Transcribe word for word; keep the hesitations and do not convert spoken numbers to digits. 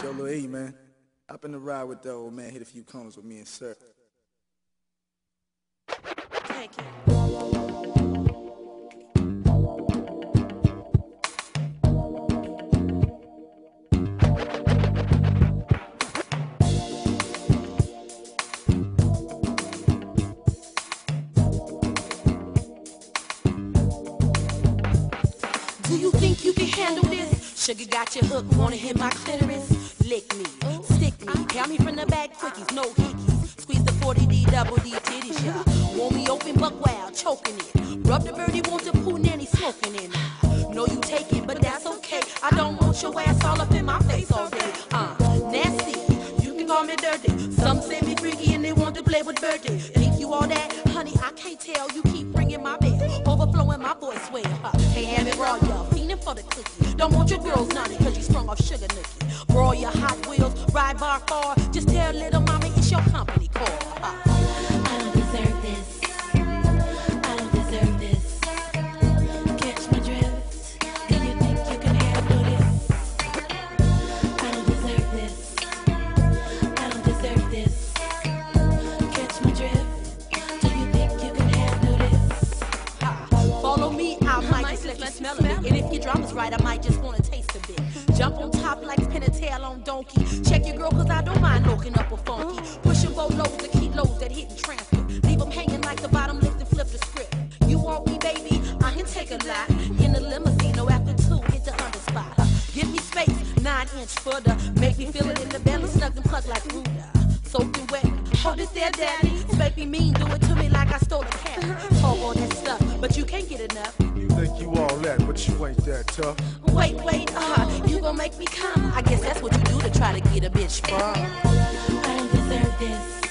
Yo, Lil E, man. Hop in the ride with the old man. Hit a few corners with me and Sir. Take it. Do you think you can handle this? Sugar got your hook, wanna hit my clitoris? Lick me, stick me, count me from the back, quickies, no hickeys. Squeeze the forty D, double D titties, yeah. Want me open, buck wild, choking it. Rub the birdie, want the poo nanny, smoking it. Know you take it, but that's okay. I don't want your ass all up in my face all day. Uh, nasty, you can call me dirty. Some say me freaky and they want to play with birthday. Think you all that? Honey, I can't tell. You keep bringing my bed, overflowing my voice well. Uh, can't have it raw, y'all. Fiending for the cookie. Don't want your girls nutty, cause you sprung off sugar nookie. Broil your Hot Wheels, ride bar far. Just tell little mommy it's your company call. Uh, I don't deserve this. I don't deserve this. Catch my drift. Do you think you can handle this? I don't deserve this. I don't deserve this. Catch my drift. Do you think you can handle this? uh, follow me, I might just let you smell it. And if your drama's right, I might just wanna taste a bit. Jump on top like Pinatail on donkey. Check your girl, cause I don't mind looking up a funky. Pushing boatloads to kilos that hit and transfer. Leave them hanging like the bottom lift and flip the script. You want me, baby? I can take a lot. In the limousine, no after two, hit the under spot. Uh, give me space, nine inch footer. Make me feel it in the belly, snug and pluck like Ruda. Soaking wet, hold it there, daddy. Spank me mean, do it to me like I stole a cat. Talk all that stuff, but you can't get enough. You think you all that, but you ain't that tough. Wait, wait, uh, you gon' make me come. I guess that's what you do to try to get a bitch from. I don't deserve this.